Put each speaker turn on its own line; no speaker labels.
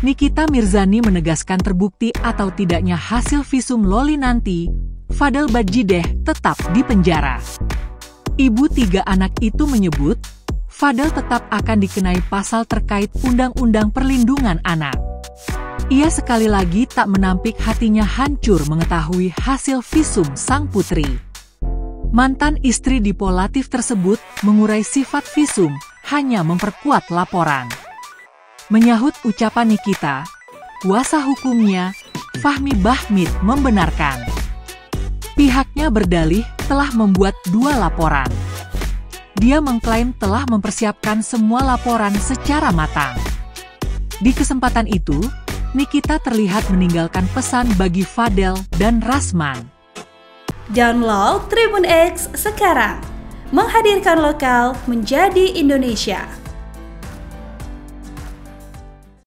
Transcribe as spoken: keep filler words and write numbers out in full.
Nikita Mirzani menegaskan terbukti atau tidaknya hasil visum Loli nanti, Fadel Badjideh tetap dipenjara. Ibu tiga anak itu menyebut, Fadel tetap akan dikenai pasal terkait Undang-Undang Perlindungan Anak. Ia sekali lagi tak menampik hatinya hancur mengetahui hasil visum sang putri. Mantan istri Dipo Latif tersebut mengurai sifat visum hanya memperkuat laporan. Menyahut ucapan Nikita, kuasa hukumnya, Fahmi Bahmid, membenarkan. Pihaknya berdalih telah membuat dua laporan. Dia mengklaim telah mempersiapkan semua laporan secara matang. Di kesempatan itu, Nikita terlihat meninggalkan pesan bagi Fadel dan Rasman.
Download Tribun X sekarang, menghadirkan lokal menjadi Indonesia.